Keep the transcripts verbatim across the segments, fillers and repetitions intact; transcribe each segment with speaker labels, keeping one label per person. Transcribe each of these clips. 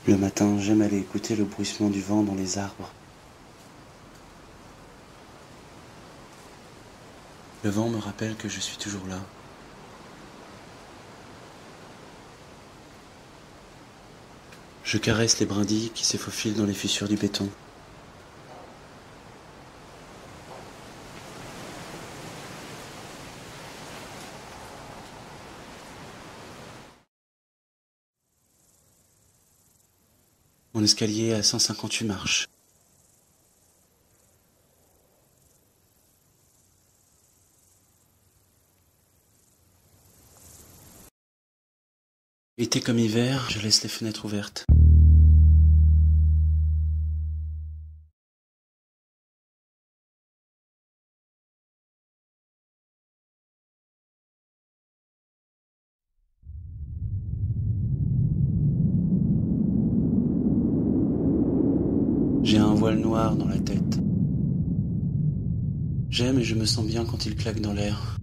Speaker 1: Le matin, j'aime aller écouter le bruissement du vent dans les arbres. Le vent me rappelle que je suis toujours là. Je caresse les brindilles qui se faufilent dans les fissures du béton. Mon escalier a cent cinquante-huit marches. Été comme hiver, je laisse les fenêtres ouvertes. J'ai un voile noir dans la tête. J'aime et je me sens bien quand il claque dans l'air.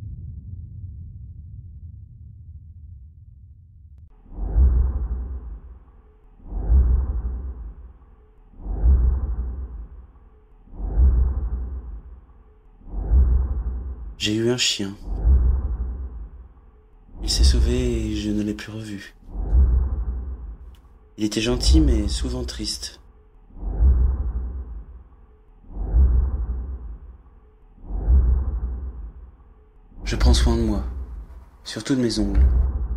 Speaker 1: J'ai eu un chien. Il s'est sauvé et je ne l'ai plus revu. Il était gentil mais souvent triste. Je prends soin de moi, surtout de mes ongles.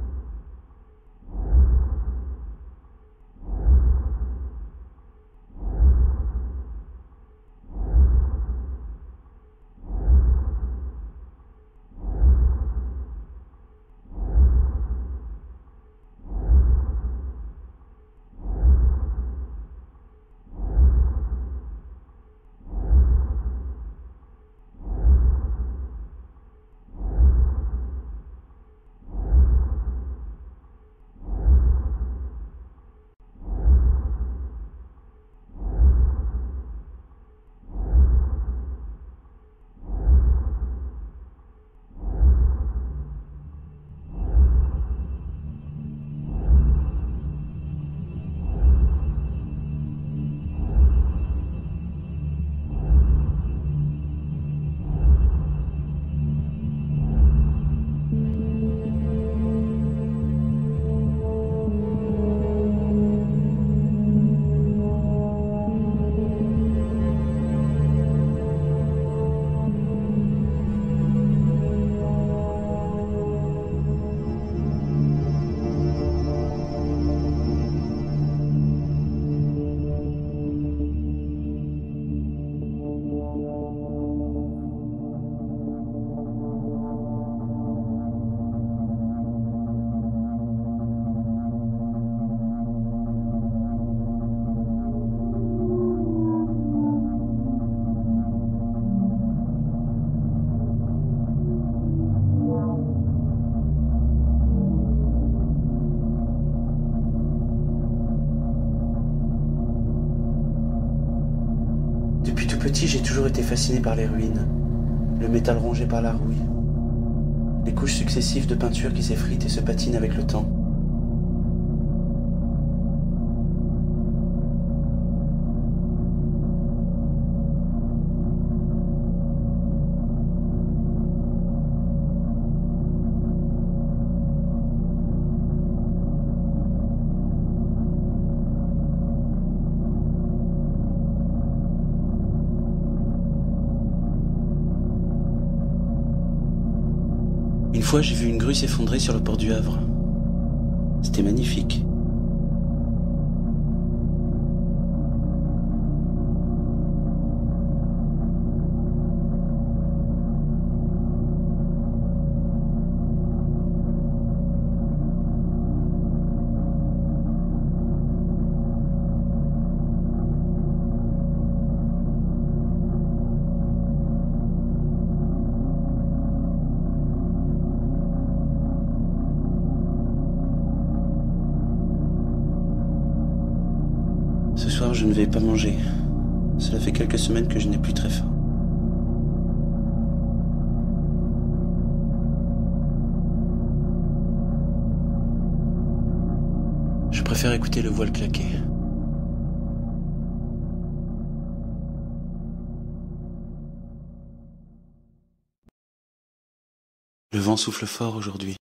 Speaker 1: Depuis tout petit, j'ai toujours été fasciné par les ruines, le métal rongé par la rouille, les couches successives de peinture qui s'effritent et se patinent avec le temps. Une fois, j'ai vu une grue s'effondrer sur le port du Havre. C'était magnifique. Ce soir, je ne vais pas manger. Cela fait quelques semaines que je n'ai plus très faim. Je préfère écouter le voile claquer. Le vent souffle fort aujourd'hui.